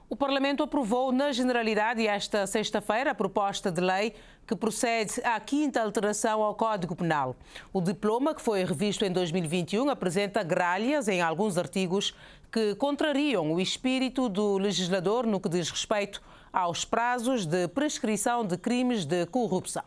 O Parlamento aprovou na generalidade esta sexta-feira a proposta de lei que procede à quinta alteração ao Código Penal. O diploma, que foi revisto em 2021, apresenta gralhas em alguns artigos que contrariam o espírito do legislador no que diz respeito aos prazos de prescrição de crimes de corrupção.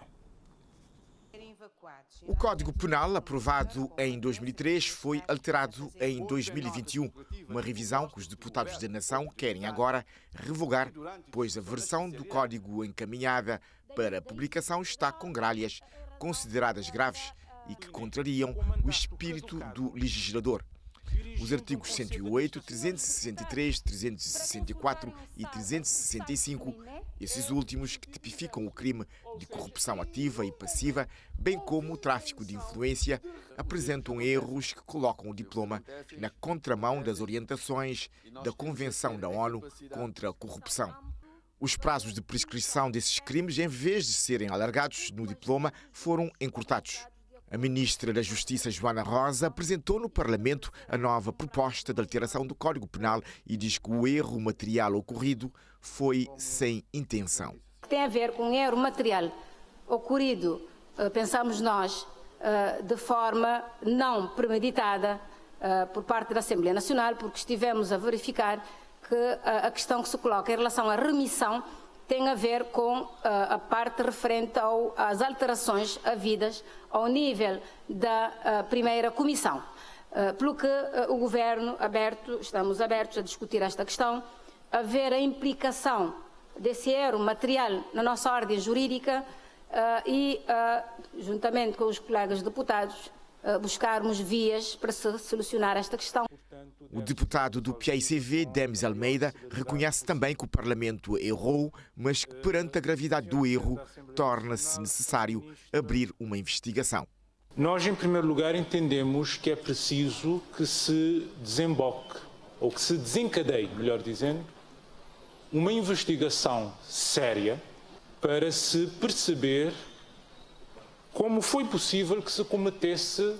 O Código Penal, aprovado em 2003, foi alterado em 2021. Uma revisão que os deputados da Nação querem agora revogar, pois a versão do Código encaminhada para publicação está com gralhas consideradas graves e que contrariam o espírito do legislador. Os artigos 108, 363, 364 e 365, esses últimos que tipificam o crime de corrupção ativa e passiva, bem como o tráfico de influência, apresentam erros que colocam o diploma na contramão das orientações da Convenção da ONU contra a Corrupção. Os prazos de prescrição desses crimes, em vez de serem alargados no diploma, foram encurtados. A ministra da Justiça, Joana Rosa, apresentou no Parlamento a nova proposta de alteração do Código Penal e diz que o erro material ocorrido foi sem intenção. Tem a ver com erro material ocorrido, pensamos nós, de forma não premeditada por parte da Assembleia Nacional, porque estivemos a verificar que a questão que se coloca em relação à remissão tem a ver com a parte referente às alterações havidas ao nível da primeira comissão. Pelo que o Governo, estamos abertos a discutir esta questão, a ver a implicação desse erro material na nossa ordem jurídica e, juntamente com os colegas deputados, buscarmos vias para se solucionar esta questão. O deputado do PAICV, Demis Almeida, reconhece também que o Parlamento errou, mas que perante a gravidade do erro, torna-se necessário abrir uma investigação. Nós, em primeiro lugar, entendemos que é preciso que se desemboque, ou que se desencadeie, melhor dizendo, uma investigação séria para se perceber como foi possível que se cometesse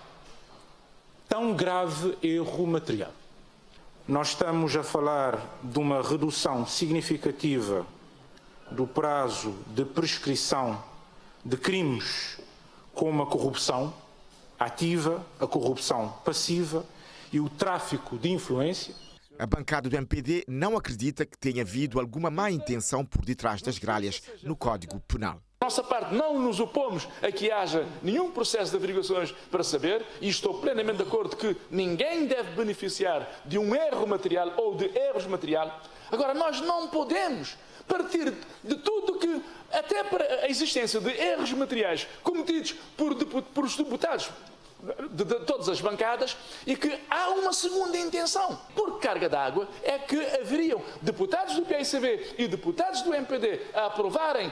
tão grave erro material. Nós estamos a falar de uma redução significativa do prazo de prescrição de crimes como a corrupção ativa, a corrupção passiva e o tráfico de influência. A bancada do MPD não acredita que tenha havido alguma má intenção por detrás das gralhas no Código Penal. Da nossa parte, não nos opomos a que haja nenhum processo de averiguações para saber, e estou plenamente de acordo que ninguém deve beneficiar de um erro material ou de erros material. Agora, nós não podemos partir de tudo que, até para a existência de erros materiais cometidos por os deputados de todas as bancadas, e que há uma segunda intenção. Por carga d'água é que haveriam deputados do PAICV e deputados do MPD a aprovarem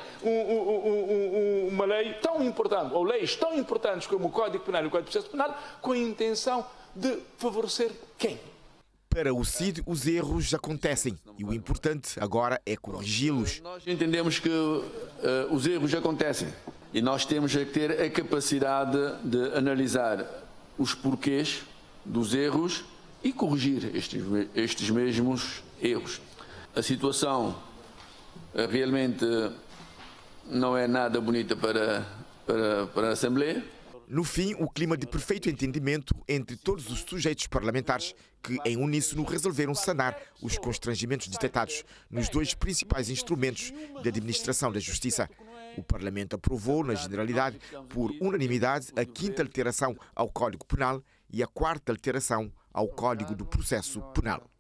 uma lei tão importante, ou leis tão importantes como o Código Penal e o Código de Processo Penal, com a intenção de favorecer quem? Para o CID, os erros acontecem e o importante agora é corrigi-los. Nós entendemos que os erros acontecem. E nós temos que ter a capacidade de analisar os porquês dos erros e corrigir estes mesmos erros. A situação realmente não é nada bonita para a Assembleia. No fim, o clima de perfeito entendimento entre todos os sujeitos parlamentares que, em uníssono, resolveram sanar os constrangimentos detectados nos dois principais instrumentos de administração da Justiça. O Parlamento aprovou, na generalidade, por unanimidade, a quinta alteração ao Código Penal e a quarta alteração ao Código do Processo Penal.